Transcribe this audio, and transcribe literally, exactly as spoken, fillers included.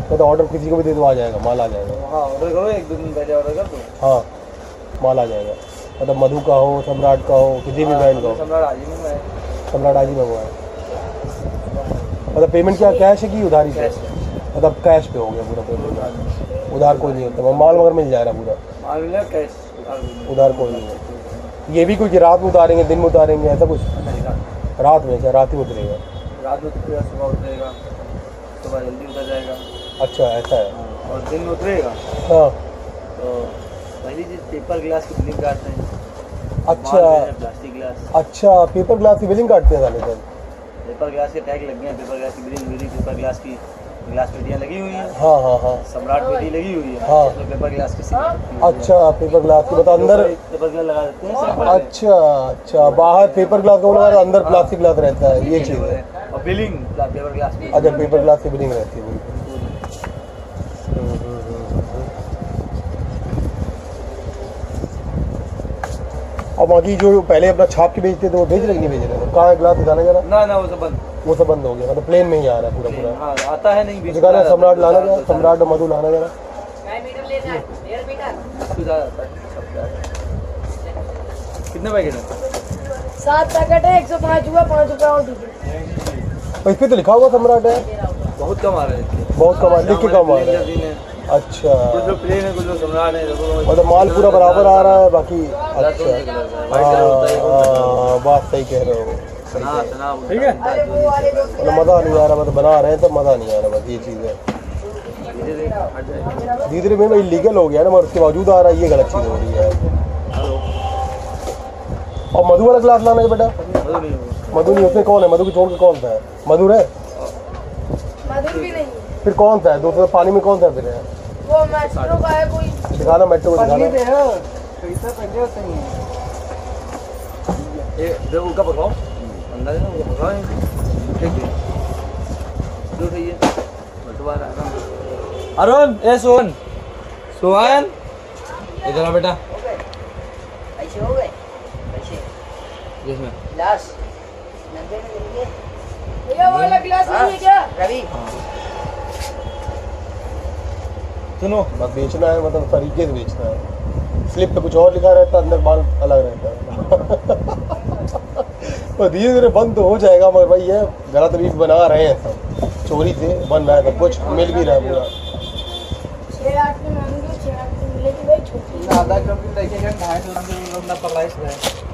मैं तो ऑर्डर किसी को भी दे दो आ जाएगा, माल आ जाएगा। हाँ ऑर्डर करो, एक दो दिन पहले ऑर्डर कर दो। हाँ माल आ जाएगा, मतलब मधु का हो, सम्राट का हो, किसी भी ब्रांड का हो। सम्राट आज ही मंगवाया। सम्राट आज ही मंगवाया। मतलब पेमेंट क्या कैश है कि उधारी से? मतलब कैश पे हो गया पूरा पेमेंट, उधार कोई नहीं होता। माल मगर मिल जाएगा पूरा, माल मिल जाएगा कैश, उधार कोई नहीं है। ये भी कुछ रात में उतारेंगे दिन में उतारेंगे ऐसा कुछ? रात में? क्या रात ही उतरेगा? रात में उतरेगा, सुबह उतरेगा, सुबह जल्दी उतर जाएगा। अच्छा ऐसा है। और दिन में उतरेगा। हाँ तो पहली चीज़ पेपर ग्लास की फिलिंग काटते हैं। अच्छा प्लास्टिक ग्लास। अच्छा पेपर ग्लास की बिलिंग काटते हैं साले सर? पेपर ग्लास के टैग लग गए हैं, पेपर ग्लास की बिलिंग बिलिंग पेपर ग्लास की ग्लास पेटियाँ लगी हुई हैं। हाँ हाँ हाँ सम्राट पेटी लगी हुई है। हाँ। उसमें पेपर ग्लास की अच्छा पेपर ग्लास की मतलब अंदर? पेपर ग्लास लगा देते हैं। अच्छा अच्छा बाहर पेपर ग्लास का लगा, अंदर प्लास्टिक ग्लास रहता है, ये चीज़ है। और बिलिंग पेपर ग्लास की। अच्छा पेपर ग्लास की बिलिंग रहती है। और बाकी जो पहले अपना छाप के बेचते थे वो भेज रहे नहीं भेज रहे? कहाँ है ग्लास दिखाना जरा। ना ना वो सब बंद, वो सब बंद हो गया, मतलब प्लेन में ही आ रहा है पूरा पूरा। हाँ आता है नहीं दिखाना। सम्राट लाना जरा, सम्राट और मधु लाना जरा। कितने पैकेट है? सात पैकेट है, एक सौ पाँच हुआ, पाँच रुपये और दीजिए। इस पे तो लिखा हुआ सम्राट है। बहुत कम आ रहा है, बहुत कम आ लिख के कम आ रहा है। अच्छा कुछ लोग प्लेन है, कुछ लोग सम्राट है। मतलब माल पूरा बराबर आ रहा है बाकी। अच्छा हाँ बात सही कह रहे हो। ठीक है, मतलब मज़ा नहीं आ रहा, मतलब बना रहे हैं तो मज़ा नहीं आ रहा, बस ये चीज़ है। धीरे धीरे में इलीगल हो गया ना, मगर उसके बावजूद आ रहा है, ये गलत चीज़ हो रही है। और मधु वाला ग्लास लाना है बेटा। मधु नहीं, उसमें कौन है? मधु की छोड़ के कौन सा है? मधुर है? मधुर भी नहीं है। फिर कौन सा है? दूसरा पानी में कौन सा फिर है? वो मेट्रो का है कोई। दिखाना, मेट्रो को दिखाना। ये दो उनका पकाओ, अंदर है ना उनका पकाओ। ठीक है, दो सही है। दोबारा अरुण, ए सोहन, सोहन इधर आ बेटा। ऐसे हो गए ऐसे जिसमें गिलास नब्बे में देंगे। भैया वो वाला गिलास नहीं है क्या रवि? सुनो, बस बेचना है, मतलब तरीके से बेचना है। स्लिप पे कुछ और लिखा रहता है, अंदर माल अलग रहता है। तो धीरे धीरे बंद तो हो जाएगा, मगर भाई ये गलत भी बना रहे हैं सब, चोरी से बन रहा है सब कुछ, मिल भी रहा है पूरा। छः आठ में मांगे, छः आठ में मिलेगी भाई छोटी। आधा किलो की देखेगा, ढाई सौ पकड़ा